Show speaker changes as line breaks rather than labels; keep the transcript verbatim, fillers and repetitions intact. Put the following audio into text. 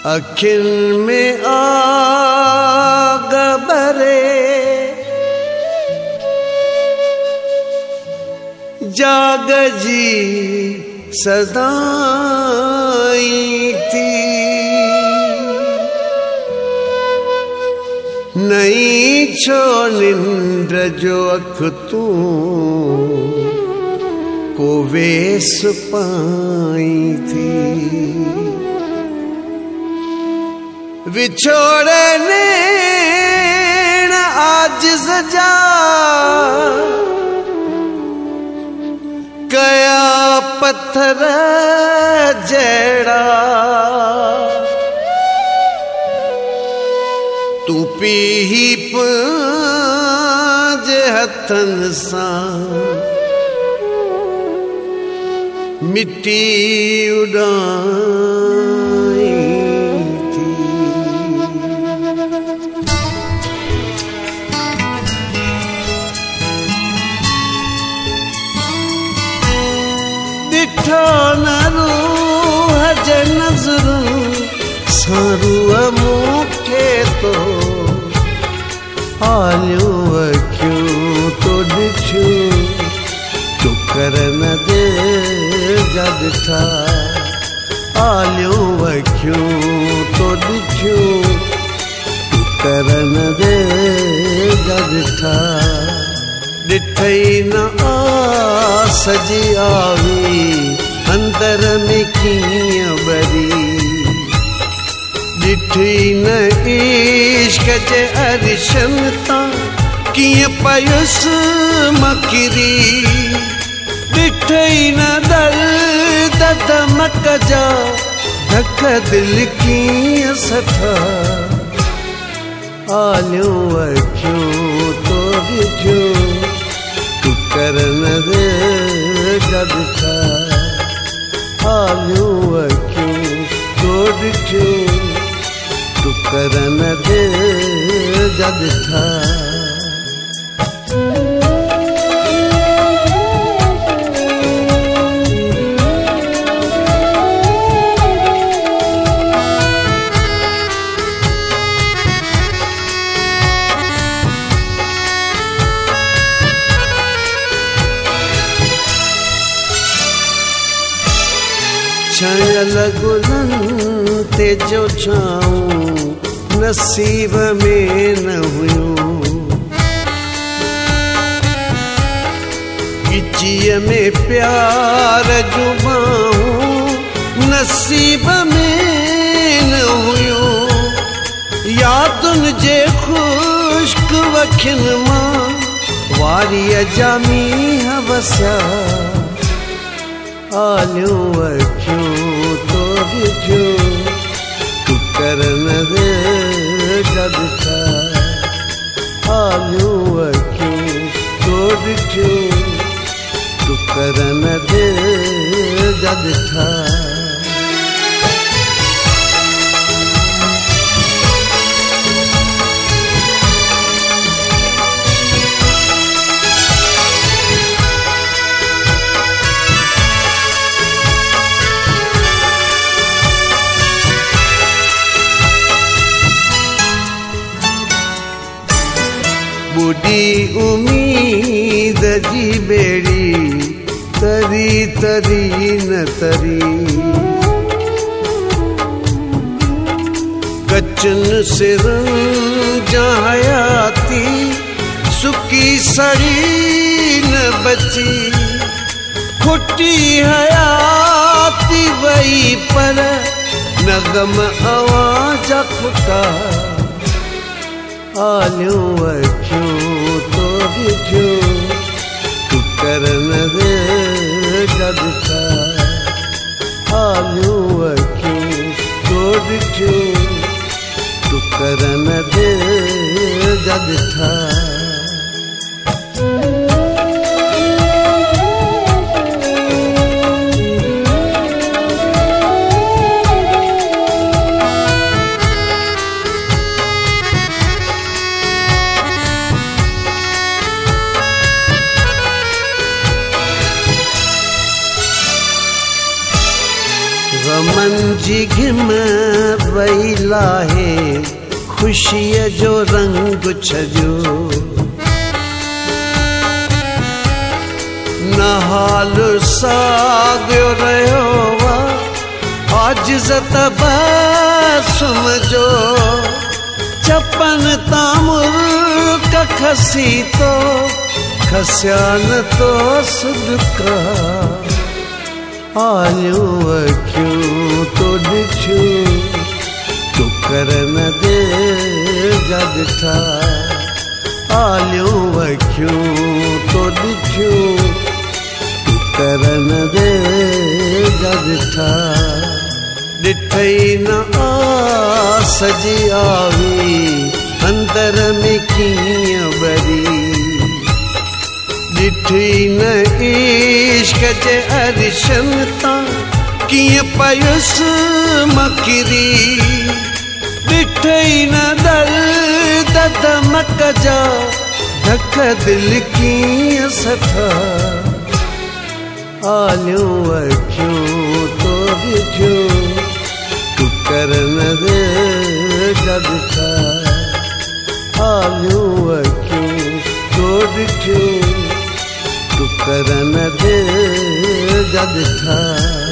अखिल में आग भरे जाग जी सदाई थी नहीं छो निंद्र जो अख तू को वेस पाई थी विछोड़ने आज सजा कया पत्थर जड़ा तू पी पांच हथन सा मिट्टी उड़ाई थी दिठो न रूह जे नज़रूं सारूह मूंखे तो आलियूं अखियूं तो ॾिठियूं तू कर न दे जा ॾिठा आलियूं अखियूं तो ॾिठियूं तू कर न दे जा ॾिठा ॾिठई न आस जी आवी अंदर में कीअं ॿरी ॾिठी न इश्क जे अरिशन तां कीअं पयुसि मकिरी ॾिठई न दर्द धमक जा धक दिल कीअं सठा आलियूं अखियूं तो ॾिठियूं तू कर न दे जा ॾिठा आलियूं अखियूं तो ॾिठियूं तू कर न दे जा ॾिठा छायल गुलनि ते जो छाऊं नसीब में न हुयूं गिचीअ में प्यार जूं बाहूं नसीब में न हुयूं यादुनि जे ख़ुश्क वखियुनि मां वारीअ जा मींहं वसिया आलियूं अखियूं तो ॾिठियूं तू कर न दे जा ॾिठा आलियूं अखियूं तो ॾिठियूं तू कर न दे जा ॾिठा बुढ़ी उम्मीद जी बेड़ी तरी तरी न तरी कचन सिरनि जा हयाती सुकी सड़ी न बची खुटी हयाती वई पर नगम आवाज़ खुटा आलियूं अखियूं तो ॾिठियूं तू कर न दे जा ॾिठा आलियूं अखियूं तो ॾिठियूं तू कर न दे जा ॾिठा गमन जी घिम वही लाहे खुशीअ जो रंग छजो न हाल साॻियो रहियो वा आजिज़ तबसुम जो चपन तामुल्क खसी तो खसियान तो सुदका आलियूं अखियूं तो ॾिठियूं तूं कर न दे ॾिठा आलियूं अखियूं तो ॾिठियूं तूं कर न दे ॾिठा ॾिठई न आस जी आवी अंदर में कीअं ॿरी ॾिठी न इश्क जे अरिशन तां कीअं पयुसि मकिरी ॾिठई न दर्द दमक जा धक दिलि कीअं सठा आलियूं अखियूं तो ॾिठियूं तूं कर न दे ॾिठा आलियूं अखियूं तो ॾिठियूं तूं कर न दे ॾिठा।